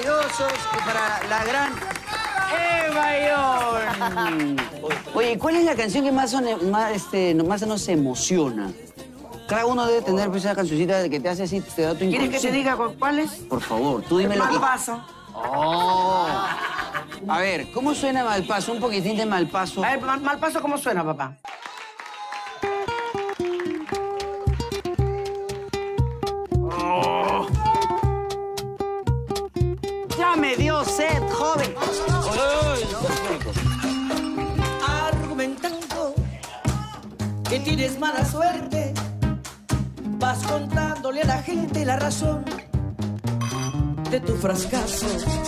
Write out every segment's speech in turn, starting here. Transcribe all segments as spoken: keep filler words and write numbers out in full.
maravillosos y para la gran Eva Ión. Oye, ¿cuál es la canción que más, más, este, más nos emociona? Cada uno debe tener pues, esa cancioncita que te hace así, te da tu inconsciente. ¿Quieres que te diga cuál es? Por favor, tú dime lo que... Malpaso. Oh. A ver, ¿cómo suena Malpaso? Un poquitín de Malpaso. A ver, Malpaso, ¿cómo suena, papá? Oh. Ya me dio sed, joven. Argumentando que tienes mala suerte, vas contándole a la gente la razón de tu fracaso.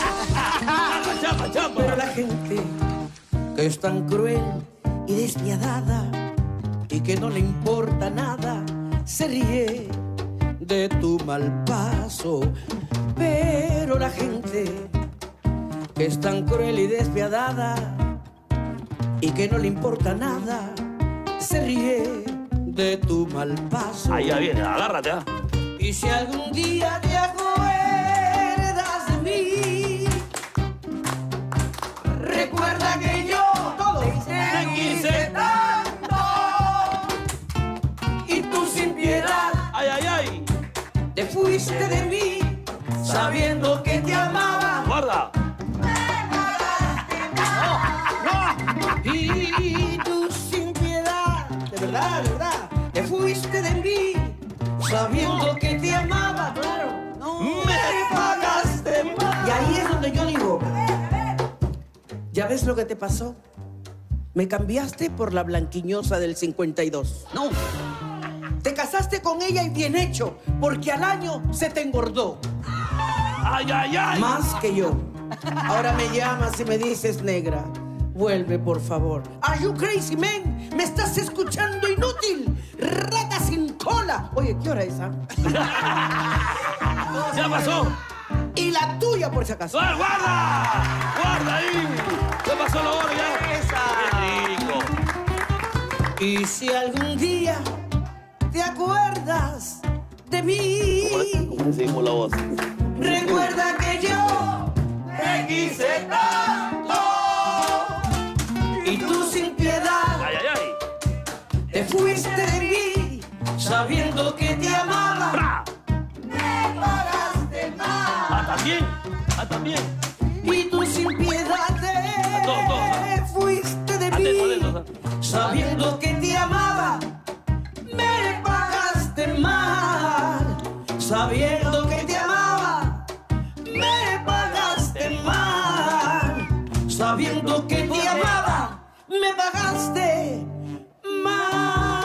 Pero la gente que es tan cruel y despiadada y que no le importa nada se ríe de tu mal paso. Pero la gente que es tan cruel y despiadada y que no le importa nada se ríe de tu mal paso. Ahí ya viene, agárrate, ¿ah? Y si algún día te acuerdas de mí, recuerda que yo te quise tanto y tú sin piedad, ay, ay, ay, te fuiste de mí sabiendo que te amaba. Guarda. Y tú sin piedad, de verdad, de verdad, te fuiste de mí sabiendo que te amaba, claro. No. Me pagaste mal. Y ahí es donde yo digo, ¿ya ves lo que te pasó? Me cambiaste por la blanquiñosa del cincuenta y dos. No. Te casaste con ella y bien hecho, porque al año se te engordó. Ay, ay, ay. Más que yo. Ahora me llamas y me dices, negra, vuelve, por favor. Are you crazy, man? ¿Me estás escuchando, inútil? Rata sin cola. Oye, ¿qué hora es, ah? Ya pasó. Y la tuya, por si acaso. ¡Ah, guarda! ¡Guarda ahí! Ya pasó la hora, ya. ¡Qué rico! Y si algún día te acuerdas de mí, ¿Cómo decimos la voz? recuerda que yo te quise tanto y tú sin piedad, ¡Ay, ay, ay! te fuiste de mí sabiendo que te amaba. ¡Bra! Me pagaste mal. ¡Ah, también! ¡Ah, también! Y tú sin piedad te Dos, dos, fuiste de Atento, mí atento, atento. sabiendo que te amaba. Me pagaste mal sabiendo que te amaba. Me pagaste mal sabiendo que te amaba. Me pagaste mal.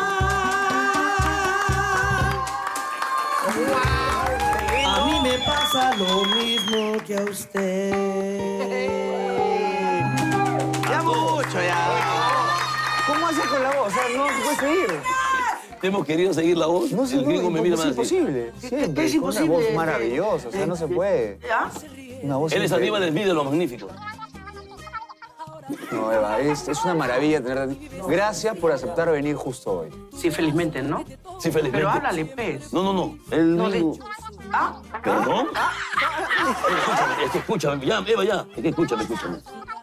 A mí me pasa lo mismo que a usted. Ya mucho, ya. ¿Cómo haces con la voz? O sea, no se puede seguir. Hemos querido seguir la voz. No, el gringo no, me mira es más así. imposible. Siempre, ¿Qué es con imposible? una voz maravillosa, o sea, no se puede. ¿Ya? Una voz Él es increíble. Aníbal del Vídeo de los Magníficos. No, Eva, es, es una maravilla tenerte aquí. Gracias por aceptar venir justo hoy. Sí, felizmente, ¿no? Sí, felizmente. Pero háblale, pez. No, no, no. Él No, de... mismo... ¿Ah? ¿Perdón? Escúchame, es que escúchame. Ya, Eva, ya. Es que escúchame, escúchame.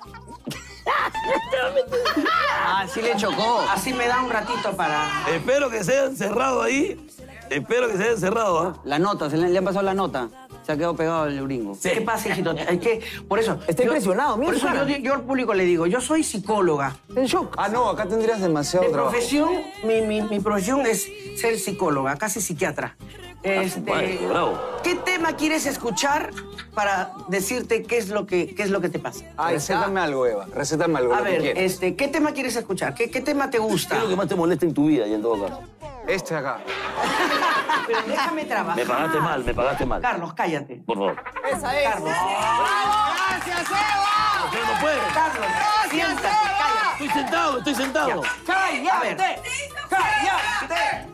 Ah, sí le chocó. Así me da un ratito para... Espero que se hayan cerrado ahí. Espero que se hayan cerrado, ¿ah? La nota, se le, le han pasado la nota. Se ha quedado pegado el gringo. ¿Qué pasa, hijito? Es que, por eso... Está yo- impresionado, mira Por su eso cara. yo, yo al público le digo, yo soy psicóloga. En shock. Ah, no, acá tendrías demasiado De trabajo. profesión, mi, mi, mi profesión es ser psicóloga, casi psiquiatra. Este, Vale, bravo. ¿Qué tema quieres escuchar para decirte qué es lo que, qué es lo que te pasa? Ay, recétame algo, Eva. Recétame algo, A lo que ver, quieras. este, ¿qué tema quieres escuchar? ¿Qué, qué tema te ¿Qué gusta? es lo que más te molesta en tu vida y en todo caso? Este de acá. Pero déjame trabajar. Me pagaste mal, me pagaste mal. Carlos, cállate. Por favor. Esa es. Carlos. ¡Gracias, Eva! Usted no puede. Carlos, siéntate, cállate. Estoy sentado, estoy sentado. ¡Cállate! ¡Cállate!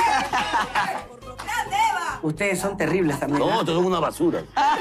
Ustedes son terribles también. No, ¿eh? esto es una basura.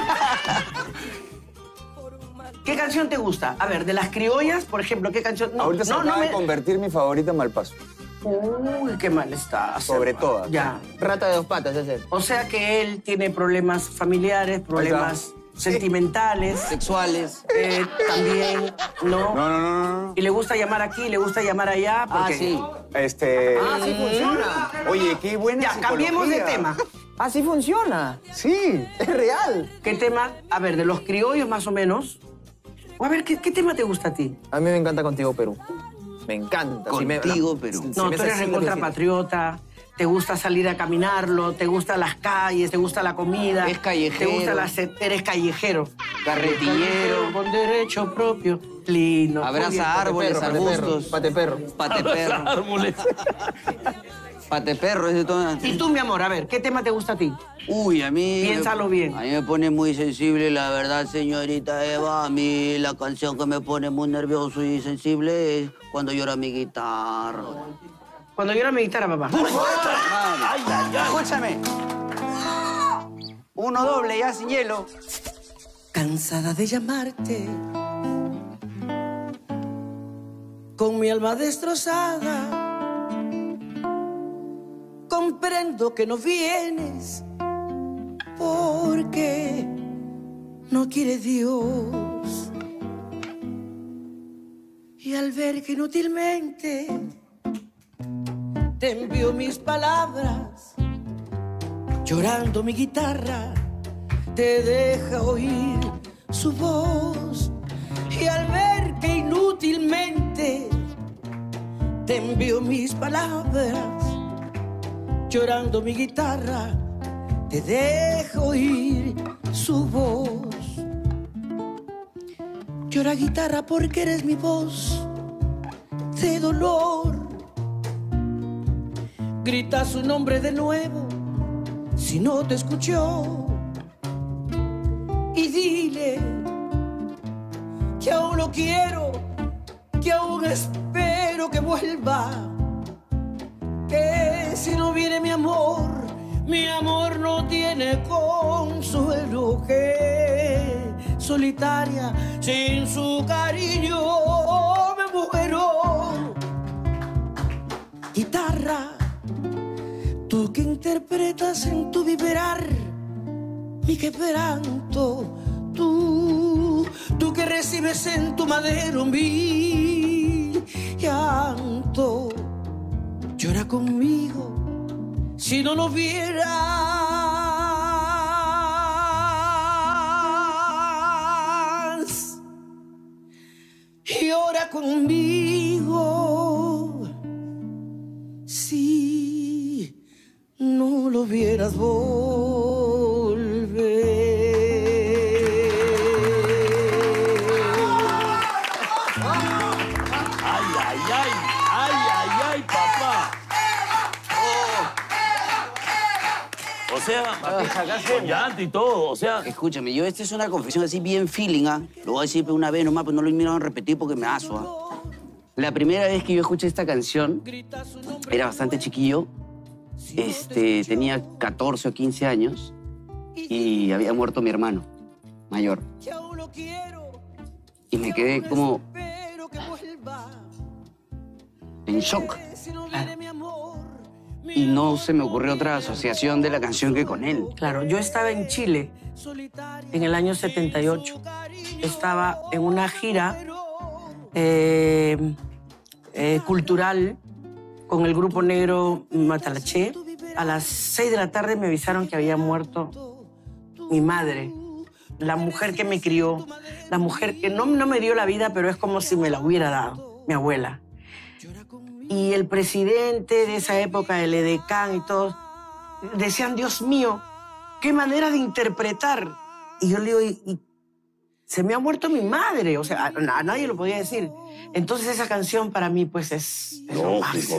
¿Qué canción te gusta? A ver, de las criollas, por ejemplo, ¿qué canción? No, Ahorita se no, acaba no de me... convertir mi favorita en Malpaso. Uy, qué mal está. Sobre todas. Ya. Rata de dos patas, ese. O sea que él tiene problemas familiares, problemas sentimentales. Sexuales. Eh, también, ¿no? No, no, no, no. Y le gusta llamar aquí, le gusta llamar allá. Porque... Ah, sí. Este... Ah, sí funciona. Oye, qué buena Ya, cambiemos de psicología. tema. Así funciona. Sí. Es real. ¿Qué tema? A ver, de los criollos más o menos. O a ver, ¿qué, qué tema te gusta a ti? A mí me encanta Contigo Perú. Me encanta. Si me- Contigo, Perú. si No, me tú eres haces así, lo recontra que patriota. Te gusta salir a caminarlo, te gustan las calles, te gusta la comida. Es callejero. Te gusta la... se- Eres callejero. Carretillero. Con derecho propio. Lindo. Muy bien. Abraza árboles, Pate perro, arbustos. Pate perro. Pate perro. Árboles. Pate perro, es de todo. Y tú, mi amor, a ver, ¿qué tema te gusta a ti? Uy, a mí... Piénsalo bien. A mí me pone muy sensible, la verdad, señorita Eva. A mí la canción que me pone muy nervioso y sensible es Cuando llora mi guitarra. Cuando llora mi guitarra, papá. Ay, ay, ay. Escúchame. Uno doble, ya sin hielo. Cansada de llamarte, con mi alma destrozada, comprendo que no vienes porque no quiere Dios. Y al ver que inútilmente te envío mis palabras, llorando mi guitarra te deja oír su voz. Y al ver que inútilmente te envío mis palabras, llorando mi guitarra te deja oír su voz. Llora guitarra porque eres mi voz de dolor. Grita su nombre de nuevo si no te escuchó. Y dile que aún lo quiero, que aún espero que vuelva. Que si no viene mi amor, mi amor no tiene consuelo. Que solitaria, sin su cariño, me muero. Guitarra, tú que interpretas en tu vibrar mi quebranto, tú, tú que recibes en tu madero mi llanto, llora conmigo si no lo vieras. Llora conmigo si no lo vieras volver. Ay, ay, ay. Ay, ay, ay, papá. O sea, con llanto y todo, o sea... Escúchame, yo esta es una confesión así bien feeling, ¿ah? Lo voy a decir una vez nomás, pues no lo miraron a repetir porque me aso, ¿ah? La primera vez que yo escuché esta canción, era bastante chiquillo. Este, tenía catorce o quince años y había muerto mi hermano mayor. Y me quedé como en shock. Y no se me ocurrió otra asociación de la canción que con él. Claro, yo estaba en Chile en el año setenta y ocho. Estaba en una gira eh, eh, cultural con el grupo negro Matalaché. A las seis de la tarde me avisaron que había muerto mi madre, la mujer que me crió, la mujer que no, no me dio la vida, pero es como si me la hubiera dado, mi abuela. Y el presidente de esa época, el edecán y todos, decían, Dios mío, qué manera de interpretar. Y yo le digo, y, y se me ha muerto mi madre, o sea, a, a nadie lo podía decir. Entonces esa canción para mí, pues, es, es lo máximo.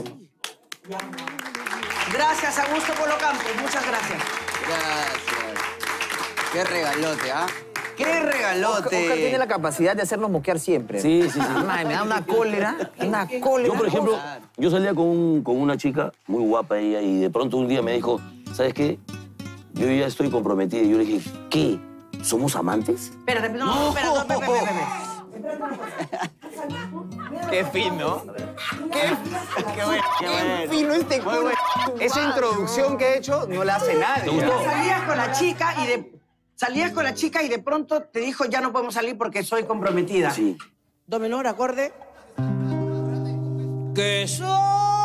Gracias, Augusto Polo Campos, muchas gracias. Gracias. Qué regalote, ¿ah? ¡Qué regalote! Oscar tiene la capacidad de hacernos moquear siempre. Sí, sí, sí. Madre, me da una cólera, una cólera. Yo, por ejemplo, yo salía con, un- con una chica muy guapa ella y de pronto un día me dijo, ¿sabes qué? Yo ya estoy comprometida. Y yo le dije, ¿qué? ¿Somos amantes? Espérate, no, no, espérate, no, espérate, espérate, espérate. Qué fino. Qué, Qué bueno, qué bueno. fino este culo. Esa introducción que he hecho no la hace ¿Te nadie. gustó? Salías con la chica y de salías con la chica y de pronto te dijo, ya no podemos salir porque soy comprometida. Sí. Do menor, acorde. Que somos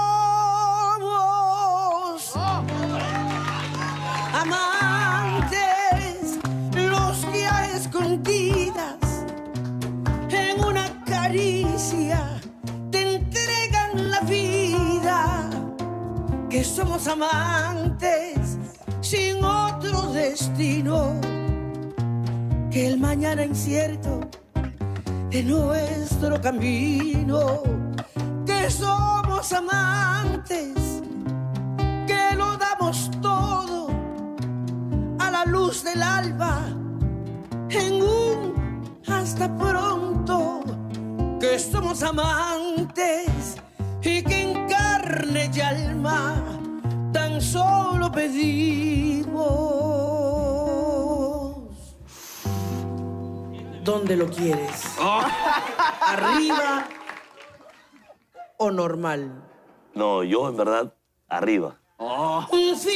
amantes, los que a escondidas en una caricia te entregan la vida. Que somos amantes sin otro destino que el mañana incierto de nuestro camino. Que somos amantes, que lo damos todo a la luz del alba en un hasta pronto. Que somos amantes y que en carne y alma tan solo pedimos. ¿Dónde lo quieres? ¿Arriba o normal? No, yo en verdad, arriba. Un fin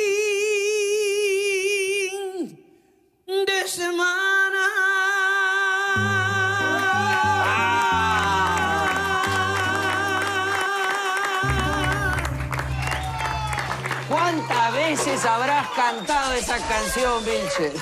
de semana. ¿Cuántas veces habrás cantado esa canción, Vilches?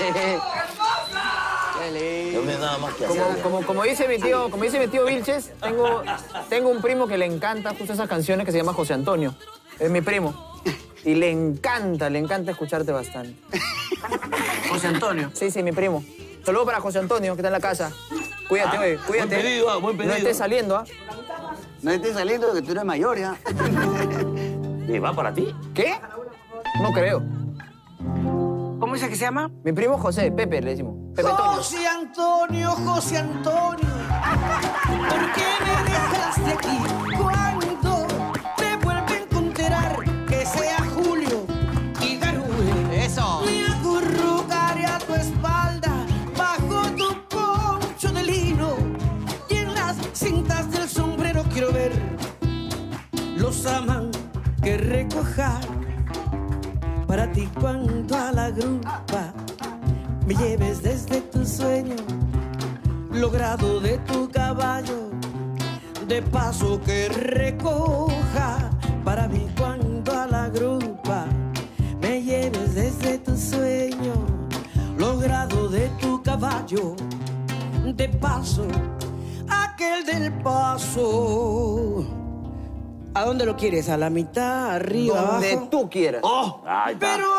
No me nada más que hacer. Como, como, como dice mi tío, como dice mi tío Vilches, tengo, tengo un primo que le encanta justo esas canciones que se llama José Antonio. Es mi primo. Y le encanta, le encanta escucharte bastante. José Antonio. Sí, sí, mi primo. Saludos para José Antonio, que está en la casa. Cuídate, oye, cuídate. Buen pedido, ah, buen pedido. No estés saliendo, ¿ah? No estés saliendo que tú eres mayor, ¿ya? ¿Y va para ti? ¿Qué? No creo. ¿Cómo dice que se llama? Mi primo José, Pepe, le decimos. Pepe Toño. José Antonio, José Antonio, ¿por qué me dejaste aquí? ¿Cuándo me vuelve a encontrar que sea Julio y Garúe? Eso. Me acurrucaré a tu espalda bajo tu poncho de lino y en las cintas del sombrero quiero ver los aman que recoja para ti cuando a la grupa me lleves desde tu sueño, logrado de tu caballo, de paso que recoja para mí cuando a la grupa me lleves desde tu sueño, logrado de tu caballo, de paso aquel del paso. ¿A dónde lo quieres? ¿A la mitad? ¿Arriba? Donde ¿Abajo? tú quieras. ¡Oh! Ahí está. Peruano.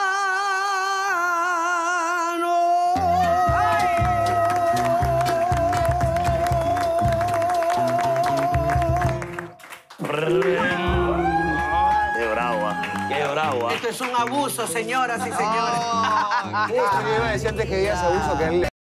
Qué bravo, ah. Qué bravo, ah. Esto es un abuso, señoras y señores. Justo yo iba a decir antes que digas abuso que él